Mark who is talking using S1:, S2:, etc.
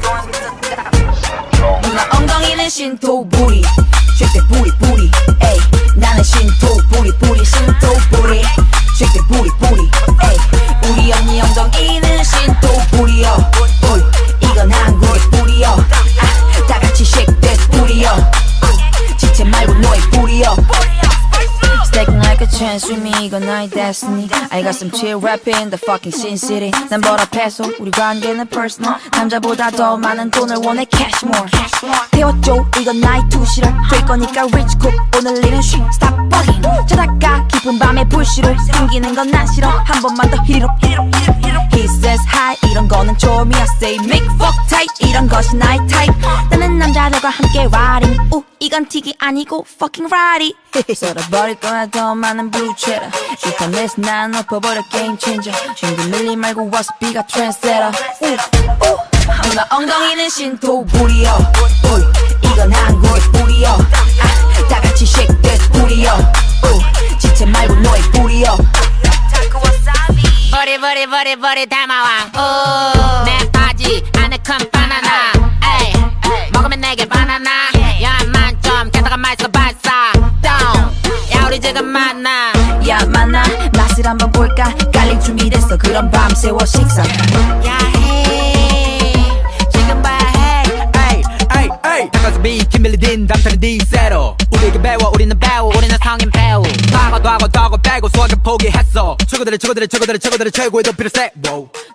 S1: 누나 엉덩이는 신토부리 쉐이크 부리 부리 에이 나는 신토부리 부리 신토부리 쉐이크 부리 부리 에이 우리 언니 엉덩이는 신토부리여 이건 한국의 뿌리여 다같이 쉐이크 that 뿌리여 지체 말고 너의 뿌리여 Stacking like a chance with me, 이건 나의 destiny I got some chill rapping in the fucking Sin City 난 벌어패서 우리 관계는 personal 남자보다 더 많은 돈을 원해 cash more 태워줘 이건 나의 투시를 될 거니까 rich cook 오늘 일은 쉬 stop bugging 자다가 깊은 밤에 불씨로 숨기는 건 난 싫어 한 번만 더 hit it up He says hi 이런 거는 처음이야 say make fuck tight 이런 것이 나의 type 나는 남자들과 함께 riding 이건 틱이 아니고 fucking riding 썰어버릴 거야 더 많은 blue cheddar 슈퍼넷 난 엎어버려 game changer 친구 밀리 말고 와서 비가 trendsetter 누나 엉덩이는 신토부리여 이건 한국의 뿌리여 다같이 shake that 뿌리여 지체 말고 너의 뿌리여
S2: 버리 담아왕 내 바지 안에 큰 바나나 에이 먹으면 내게 바나나 야한 만점 게다가 맛있어 발사 야 우리 지금 만나
S1: 야 만나 맛을 한번 볼까 깔릴 준비됐어 그럼 밤새워 식사
S2: 야해 지금 봐야 해
S3: 에이 닭가슴이 김밀리딘 담타리딘 세로 우리에게 배워 우리는 우리는 성인 배우 과거도 하고 빼고 수학을 포기했어 최고들의 최고의 높이를 세